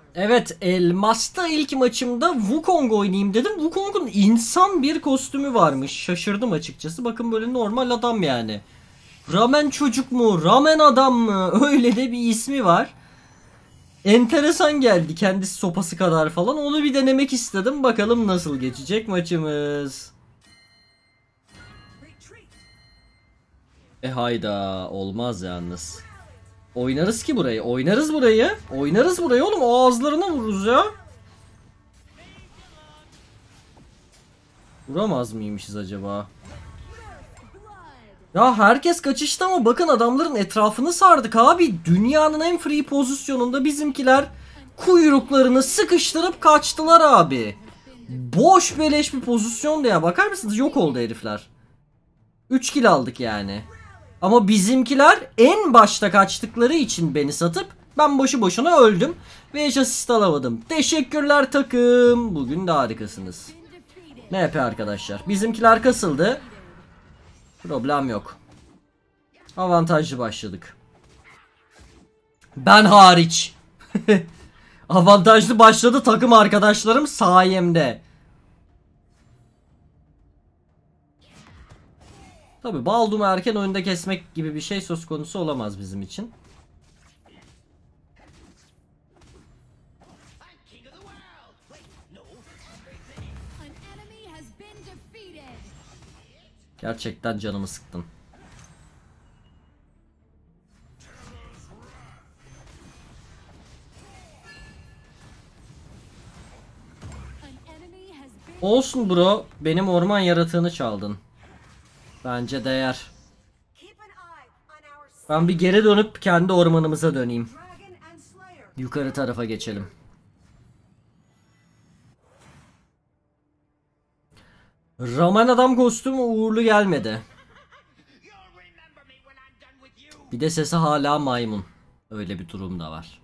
Evet, Elmas'ta ilk maçımda Wukong oynayayım dedim. Wukong'un insan bir kostümü varmış. Şaşırdım açıkçası. Bakın böyle normal adam yani. Ramen çocuk mu? Ramen adam mı? Öyle de bir ismi var. Enteresan geldi, kendisi sopası kadar falan. Onu bir denemek istedim. Bakalım nasıl geçecek maçımız. Hayda, olmaz yalnız. Oynarız ki burayı. Oynarız burayı. Oynarız burayı oğlum. Ağızlarına vururuz ya. Vuramaz mıymışız acaba? Ya herkes kaçışta ama bakın adamların etrafını sardık abi. Dünyanın en free pozisyonunda bizimkiler kuyruklarını sıkıştırıp kaçtılar abi. Boş beleş bir pozisyondu ya. Bakar mısınız? Yok oldu herifler. 3 kill aldık yani. Ama bizimkiler en başta kaçtıkları için beni satıp ben boşu boşuna öldüm. Ve eş asist alamadım. Teşekkürler takım. Bugün de harikasınız. Ne yapıyor arkadaşlar? Bizimkiler kasıldı. Problem yok. Avantajlı başladık. Ben hariç. Avantajlı başladı takım arkadaşlarım sayemde. Tabi Baldur'u erken oyunda kesmek gibi bir şey söz konusu olamaz bizim için. Gerçekten canımı sıktın. Olsun bro, benim orman yaratığını çaldın. Bence değer. Ben bir geri dönüp kendi ormanımıza döneyim. Yukarı tarafa geçelim. Ramen adam kostümü uğurlu gelmedi. Bir de sesi hala maymun. Öyle bir durum da var.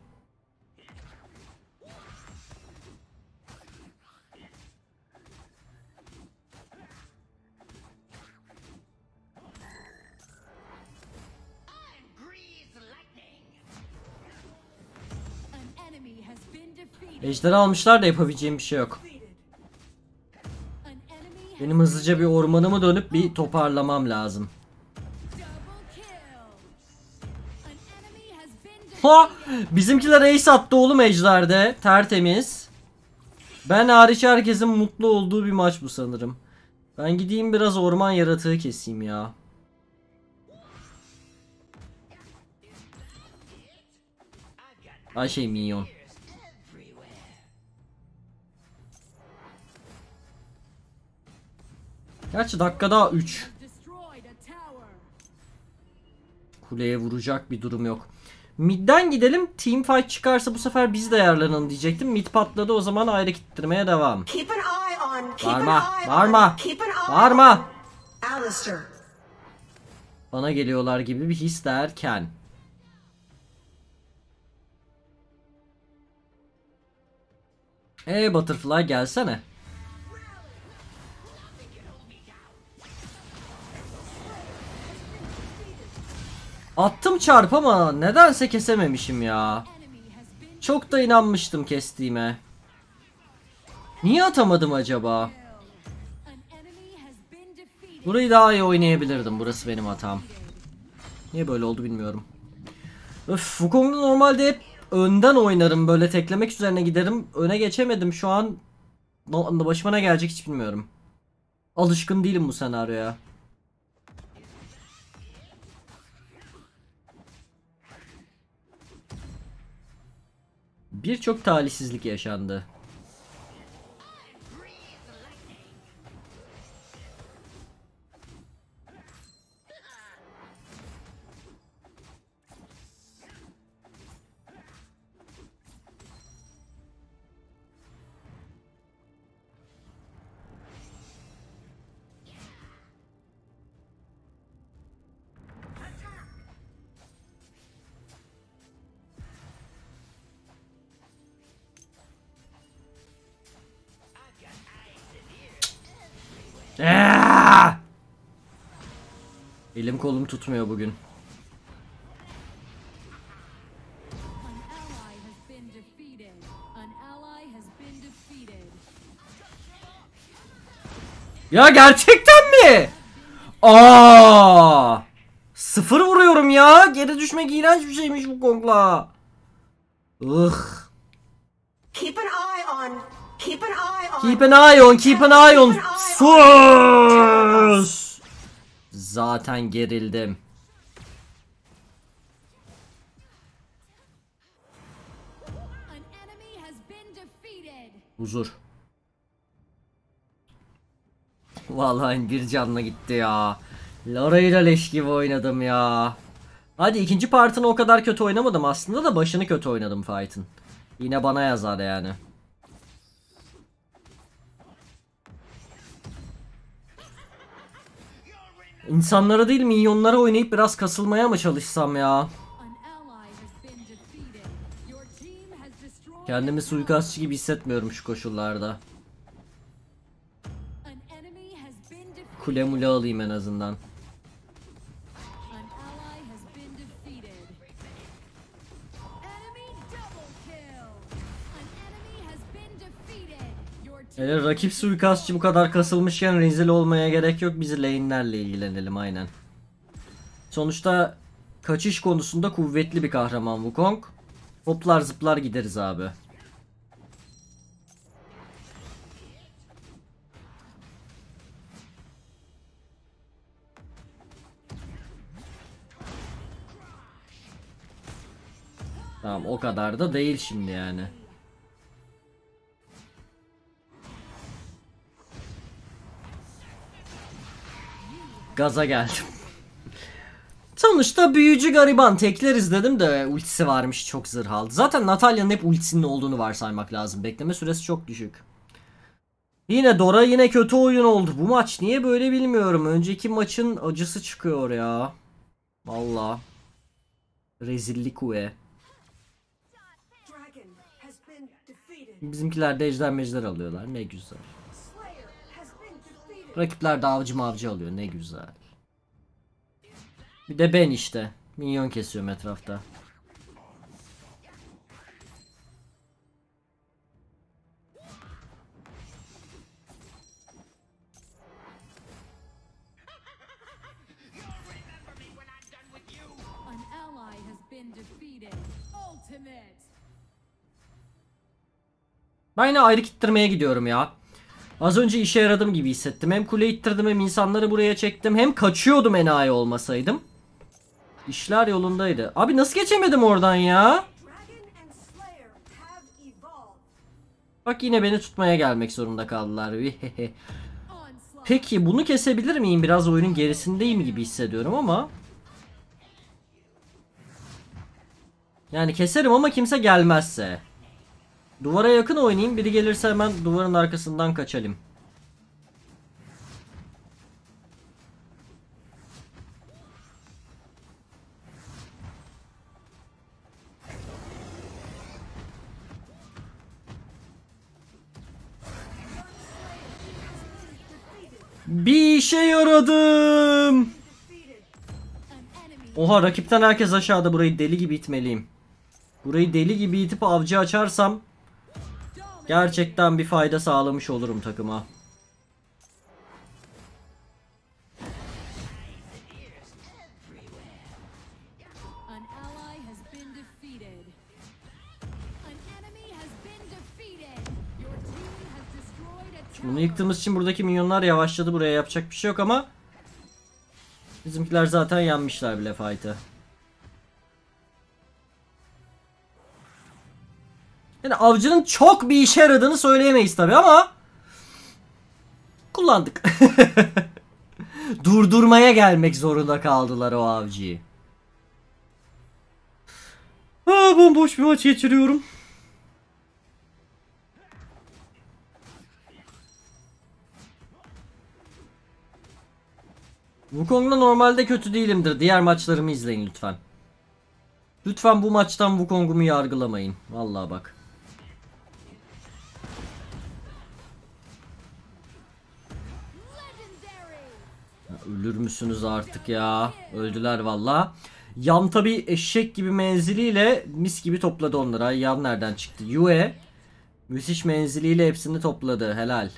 Ejderi almışlar da yapabileceğim bir şey yok. Benim hızlıca bir ormanımı dönüp bir toparlamam lazım. Ha! Bizimkiler ace attı oğlum ejderde. Tertemiz. Ben hariç herkesin mutlu olduğu bir maç bu sanırım. Ben gideyim biraz orman yaratığı keseyim ya. Ay şey minyon. Gerçi dakikada 3. Kuleye vuracak bir durum yok. Mid'den gidelim. Teamfight çıkarsa bu sefer biz de ayarlanalım diyecektim. Mid patladı, o zaman ayrı gittirmeye devam. Bağırma. Bağırma. Bağırma. Bana geliyorlar gibi bir his derken. Butterfly gelsene. Attım çarp ama nedense kesememişim ya. Çok da inanmıştım kestiğime. Niye atamadım acaba? Burayı daha iyi oynayabilirdim. Burası benim hatam. Niye böyle oldu bilmiyorum. Öf, Wukong'da normalde hep önden oynarım. Böyle teklemek üzerine giderim. Öne geçemedim şu an. Başıma ne gelecek hiç bilmiyorum. Alışkın değilim bu senaryoya. Birçok talihsizlik yaşandı. Elim kolum tutmuyor bugün. Ya gerçekten mi? Aa! Sıfır vuruyorum ya. Geri düşmek iğrenç bir şeymiş bu Kong'la. Ugh. Keep an eye on. Keep an eye on. Keep an eye on. Keep an eye on. Sus. Zaten gerildim. Huzur. Vallahi bir canla gitti ya. Lara ile leş gibi oynadım ya. Hadi ikinci partını o kadar kötü oynamadım aslında da başını kötü oynadım fight'ın. Yine bana yazar yani. İnsanlara değil minyonlara oynayıp biraz kasılmaya mı çalışsam ya? Kendimi suikastçı gibi hissetmiyorum şu koşullarda. Kule mule alayım en azından. Yani rakip suikastçı bu kadar kasılmışken rezil olmaya gerek yok. Biz lane'lerle ilgilenelim aynen. Sonuçta kaçış konusunda kuvvetli bir kahraman Wukong. Hoplar zıplar gideriz abi. Tamam o kadar da değil şimdi yani. Gaza geldim. Sonuçta büyücü gariban tekleriz dedim de ultisi varmış, çok zırh aldı. Zaten Natalya'nın hep ultisinin olduğunu varsaymak lazım. Bekleme süresi çok düşük. Yine Dora yine kötü oyun oldu. Bu maç niye böyle bilmiyorum. Önceki maçın acısı çıkıyor ya. Valla. Rezillik ve. Bizimkiler de ejder mejder alıyorlar. Ne güzel. Rakipler de avcı mavcı alıyor. Ne güzel. Bir de ben işte. Minyon kesiyorum etrafta. Ben yine ayrı kittirmeye gidiyorum ya. Az önce işe yaradım gibi hissettim. Hem kule ittirdim hem insanları buraya çektim. Hem kaçıyordum enayi olmasaydım. İşler yolundaydı. Abi nasıl geçemedim oradan ya? Bak yine beni tutmaya gelmek zorunda kaldılar. Peki bunu kesebilir miyim? Biraz oyunun gerisindeyim gibi hissediyorum ama. Yani keserim ama kimse gelmezse. Duvara yakın oynayayım. Biri gelirse hemen duvarın arkasından kaçalım. Bir işe yaradım. Oha rakipten herkes aşağıda, burayı deli gibi itmeliyim. Burayı deli gibi itip avcı açarsam gerçekten bir fayda sağlamış olurum takıma. Bunu yıktığımız için buradaki minyonlar yavaşladı. Buraya yapacak bir şey yok ama bizimkiler zaten yenmişler bile fight'ı. Yani avcının çok bir işe yaradığını söyleyemeyiz tabi ama kullandık. Durdurmaya gelmek zorunda kaldılar o avcıyı. Bomboş bir maç geçiriyorum. Wukong'la normalde kötü değilimdir. Diğer maçlarımı izleyin lütfen. Lütfen bu maçtan Wukong'umu yargılamayın. Vallahi bak. Ya ölür müsünüz artık ya? Öldüler valla. Yan tabi eşek gibi menziliyle mis gibi topladı onları. Yan nereden çıktı? Yue müthiş menziliyle hepsini topladı. Helal.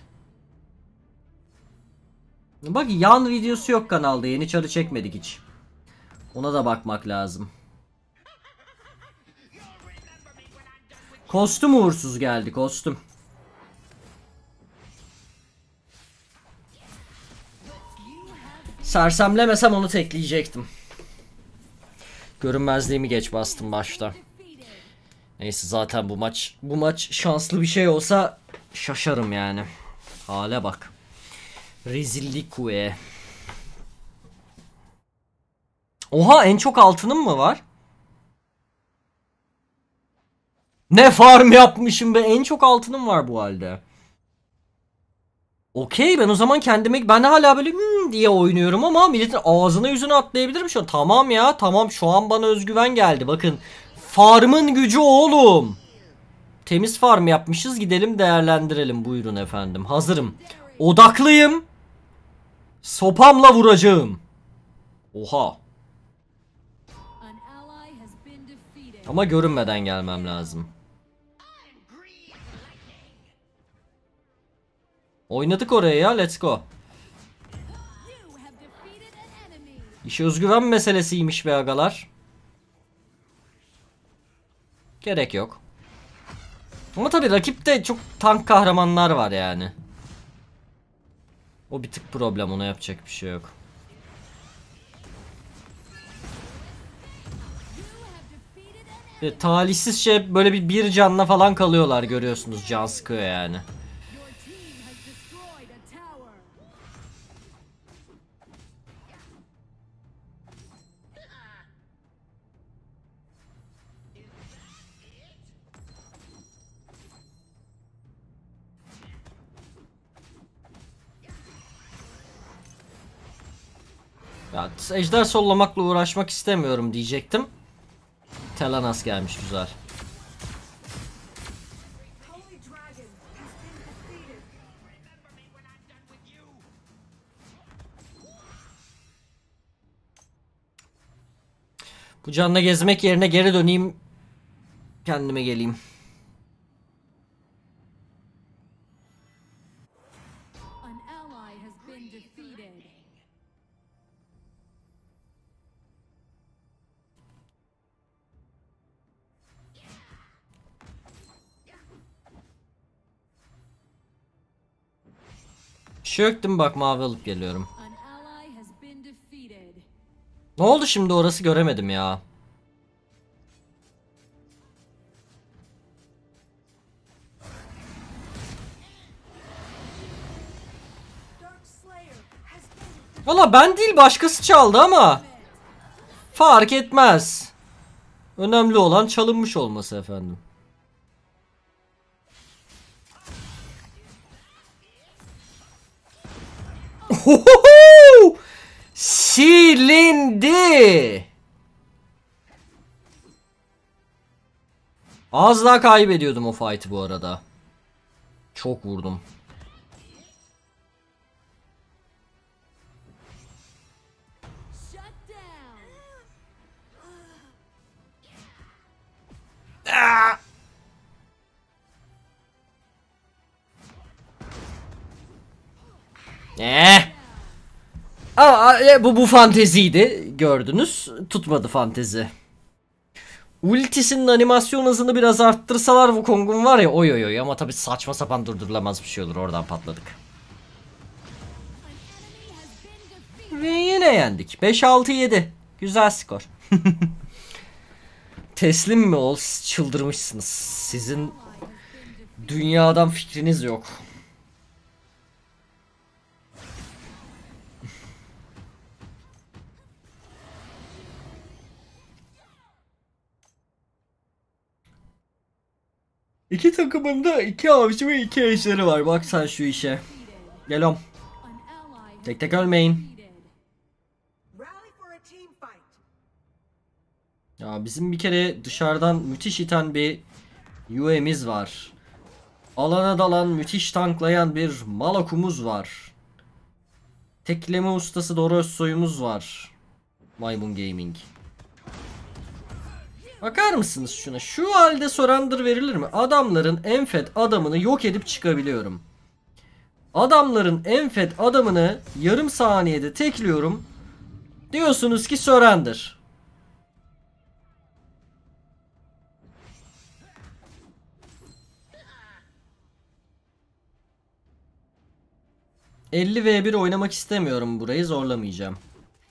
Bak yan videosu yok kanalda. Yeni çarı çekmedik hiç. Ona da bakmak lazım. Kostüm uğursuz geldi, kostüm. Sersemlemesem onu tekleyecektim. Görünmezliğimi geç bastım başta. Neyse zaten bu maç şanslı bir şey olsa şaşarım yani. Hale bak. Rezillik kue. Oha, en çok altınım mı var? Ne farm yapmışım be, en çok altınım var bu halde. Okey, ben o zaman kendime, ben hala böyle diye oynuyorum ama milletin ağzına yüzüne atlayabilirim şu an. Tamam ya, tamam, şu an bana özgüven geldi. Bakın, farmın gücü oğlum. Temiz farm yapmışız, gidelim değerlendirelim. Buyurun efendim, hazırım. Odaklıyım. Sopamla vuracağım. Oha. Ama görünmeden gelmem lazım. Oynadık oraya ya, let's go. İş özgüven meselesiymiş be agalar. Gerek yok. Ama tabii rakipte çok tank kahramanlar var yani. O bir tık problem, ona yapacak bir şey yok. Talihsiz şey böyle bir canla falan kalıyorlar, görüyorsunuz, can sıkıyor yani. Ya, ejder sollamakla uğraşmak istemiyorum diyecektim. Telenas gelmiş, güzel. Bu canla gezmek yerine geri döneyim. Kendime geleyim. Çöktüm bak, mavi alıp geliyorum. Ne oldu şimdi, orası göremedim ya. Valla ben değil, başkası çaldı ama fark etmez. Önemli olan çalınmış olması efendim. Silindi. Az daha kaybediyordum o fight'ı bu arada. Çok vurdum. Bu fanteziydi, gördünüz, tutmadı fantezi. Ultisinin animasyon hızını biraz arttırsalar Wukong'un var ya, oy oy oy, ama tabi saçma sapan durdurulamaz bir şey olur, oradan patladık. Ve yine yendik, 5-6-7, güzel skor. Teslim mi ol, çıldırmışsınız, sizin dünyadan fikriniz yok. İki takımında 2 avcı ve 2 ejderi var. Bak sen şu işe. Geliyorum. Tek tek ölmeyin. Ya bizim bir kere dışarıdan müthiş iten bir UE'miz var. Alana dalan, müthiş tanklayan bir Malakumuz var. Tekleme ustası Dorosso'yumuz var. Maymun Gaming. Bakar mısınız şuna? Şu halde surrender verilir mi? Adamların en fed adamını yok edip çıkabiliyorum. Adamların en fed adamını yarım saniyede tekliyorum. Diyorsunuz ki surrender. ...50v1 oynamak istemiyorum, burayı zorlamayacağım.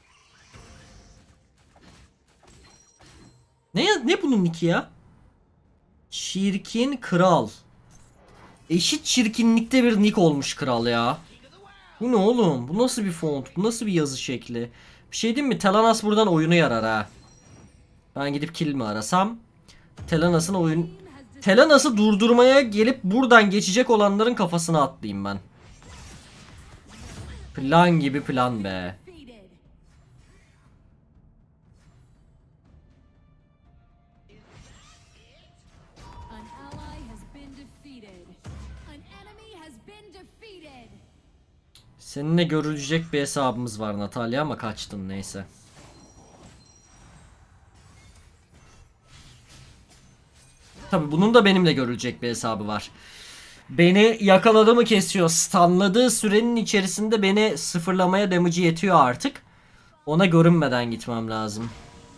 Ne bunun nicki ya? Çirkin kral. Eşit çirkinlikte bir nick olmuş kral ya. Bu ne oğlum? Bu nasıl bir font? Bu nasıl bir yazı şekli? Bir şey diyeyim mi? Telanas buradan oyunu yarar ha. Ben gidip kill mi arasam? Telanas'ı durdurmaya gelip buradan geçecek olanların kafasına atlayayım ben. Plan gibi plan be. Seninle görülecek bir hesabımız var Natalya ama kaçtın neyse. Tabi bunun da benimle görülecek bir hesabı var. Beni yakaladı mı kesiyor. Stunladığı sürenin içerisinde beni sıfırlamaya damage'i yetiyor artık. Ona görünmeden gitmem lazım.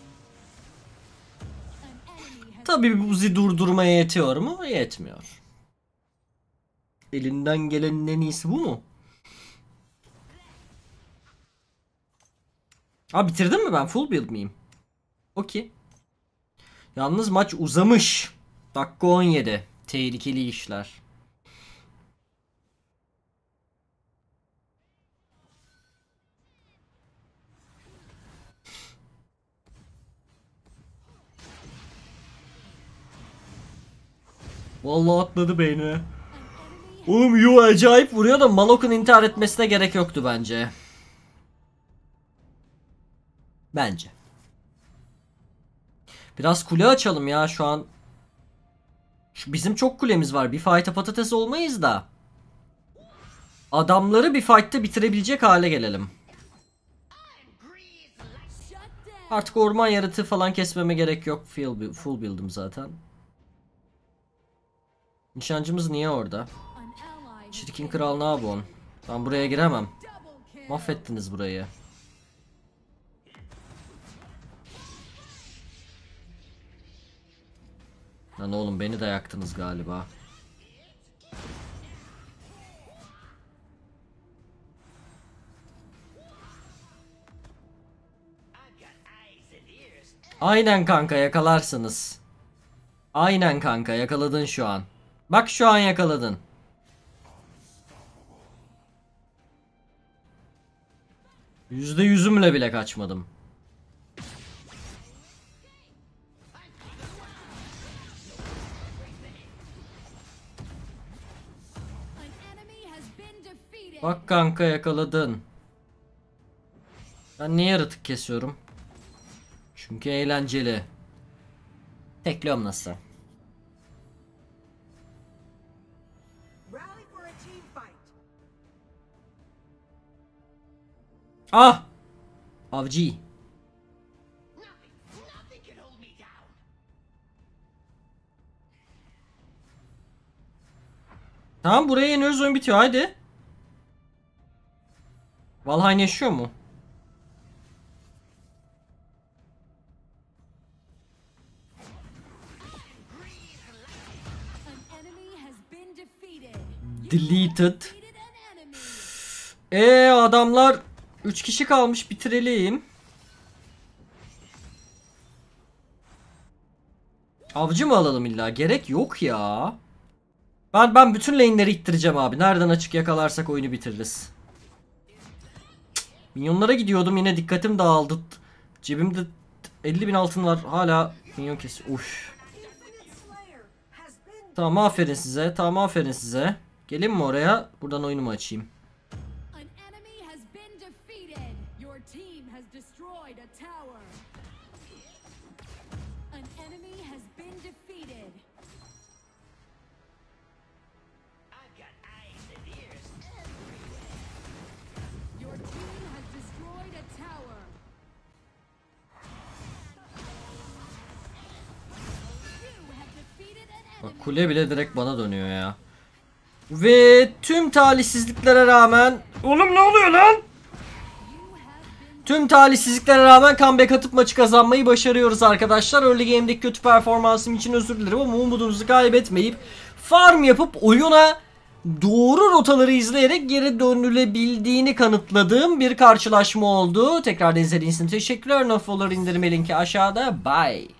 Tabi Buzi durdurmaya yetiyor mu? Yetmiyor. Elinden gelenin en iyisi bu mu? Abi bitirdim mi ben? Full build miyim? Okey. Yalnız maç uzamış. Dakika 17. Tehlikeli işler. Vallahi atladı beynine. Oğlum Yu acayip vuruyor da Malok'un intihar etmesine gerek yoktu bence. Bence. Biraz kule açalım ya şu an. Bizim çok kulemiz var. Bir fight'a patates olmayız da. Adamları bir fight'ta bitirebilecek hale gelelim. Artık orman yaratığı falan kesmeme gerek yok. Full build'ım zaten. Nişancımız niye orada? Çirkin kral ne yapıyorsun? Ben buraya giremem. Mahvettiniz burayı. Lan oğlum beni de yaktınız galiba. Aynen kanka yakalarsınız. Aynen kanka yakaladın şu an. Bak şu an yakaladın. %100'ümle bile kaçmadım. Bak kanka yakaladın. Ben niye yaratık kesiyorum? Çünkü eğlenceli. Tekliyorum nasıl? Ah! Avcı. Tamam buraya yeniyoruz, oyun bitiyor haydi. Valheim yaşıyor mu? Deleted. Adamlar 3 kişi kalmış, bitirelim. Avcı mı alalım illa? Gerek yok ya. Ben bütün lane'leri ittireceğim abi. Nereden açık yakalarsak oyunu bitiririz. Minyonlara gidiyordum, yine dikkatim dağıldı. Cebimde 50.000 altın var. Hala minyon kesiyor. Uf. Tamam aferin size. Tamam aferin size. Gelin mi oraya? Buradan oyunumu açayım. Bak, kule bile direkt bana dönüyor ya. Ve tüm talihsizliklere rağmen... Oğlum ne oluyor lan? Tüm talihsizliklere rağmen comeback atıp maçı kazanmayı başarıyoruz arkadaşlar. Early game'deki kötü performansım için özür dilerim ama umudunuzu kaybetmeyip farm yapıp oyuna doğru rotaları izleyerek geri dönülebildiğini kanıtladığım bir karşılaşma oldu. Tekrar izlediğiniz için teşekkürler. Nofollow indirme linki aşağıda. Bye.